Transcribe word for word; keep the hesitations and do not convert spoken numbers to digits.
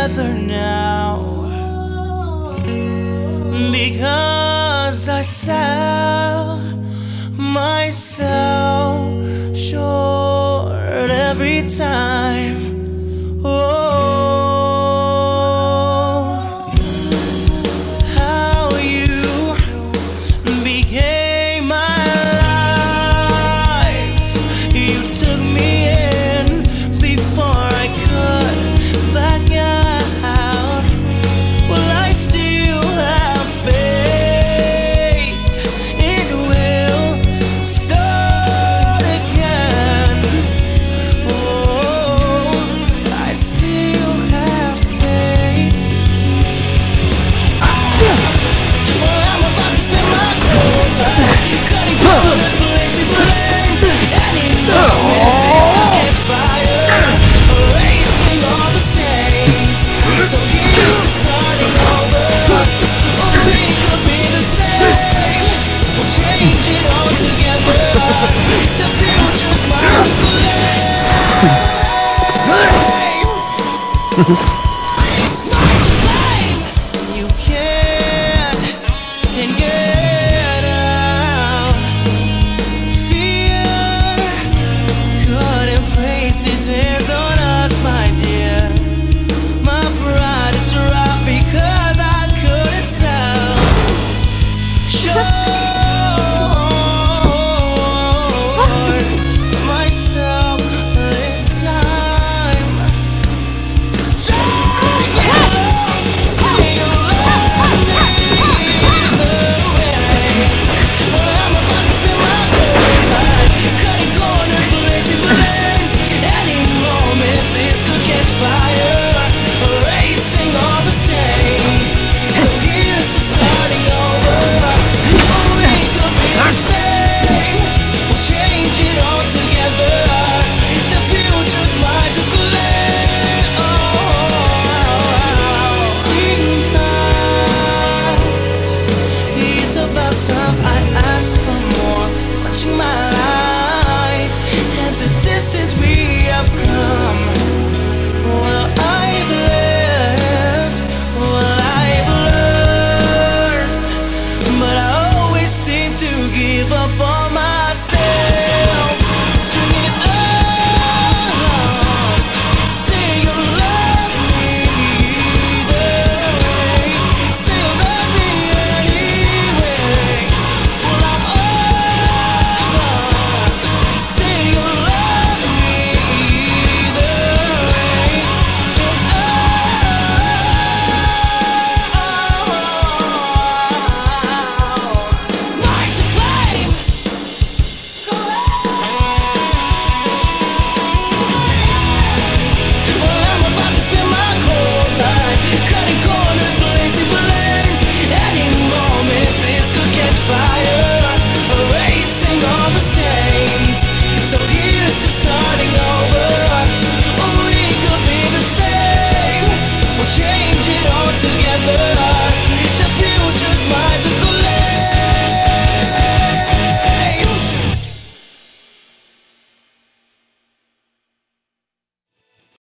together now, because I sell myself short every time. Oh, how you became my life. You took me in before I could back out. Well, I still have faith it will start again. Oh, I still have faith. Well, I'm about to spend my whole life cutting corners, blazing blame, and you know it's gonna catch fire, erasing all the stains. So here's to starting over. Oh, we could be the same. We'll change it all together. The future's mine to claim.